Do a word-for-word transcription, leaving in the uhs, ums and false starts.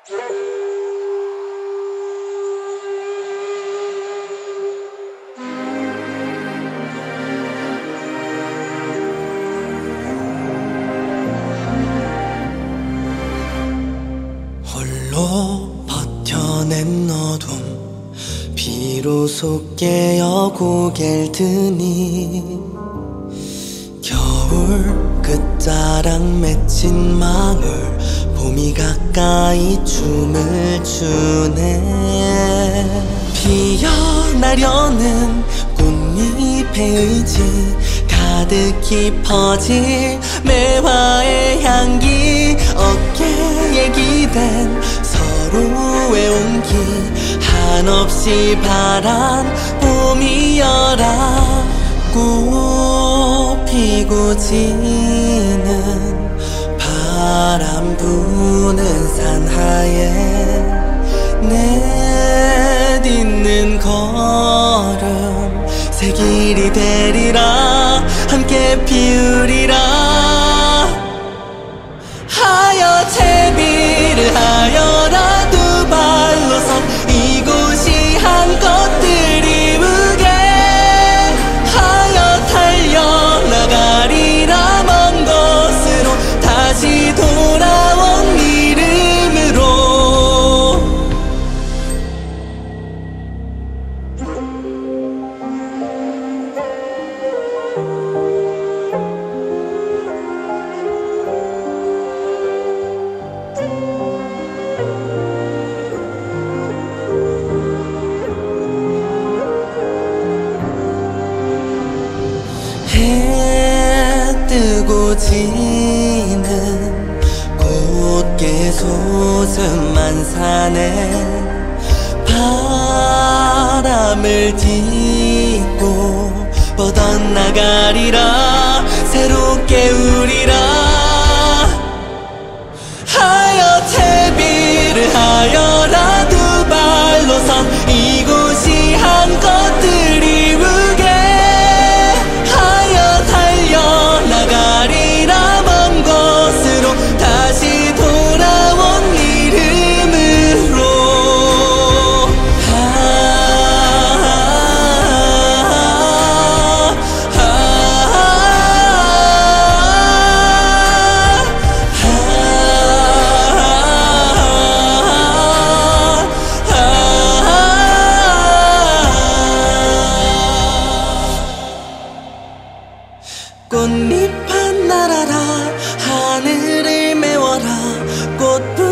홀로 버텨낸 어둠, 비로소 깨어 고개를 드니 겨울 끝자락 맺힌 마을, 봄이 가까이 춤을 추네. 피어나려는 꽃잎의 의지, 가득히 퍼질 매화의 향기, 어깨에 기댄 서로의 온기, 한없이 바란 봄이여라. 꽃 피고 지는 바람 부는 산하에 내딛는 걸음, 새 길이 되리라, 함께 피우리라. 하여 채비를 하여라, 두 발로 선 이곳이 한껏 드리우게 하여 달려나가리라. 먼 곳으로 다시 돌아온 이름으로. 해 뜨고 지는 곧게 솟은 산에 바람을 딛고 뻗어나가리라, 새롭게 우리라. 하여 채비를 하여라, 두 발로 선 이곳이 한껏 드리우게 하여 달려나가리라. 먼 곳으로 다시 돌아온 이름으로. 아, 아, 아, 아, 아, 꽃잎 한 날아라, 하늘을 메워라. 꽃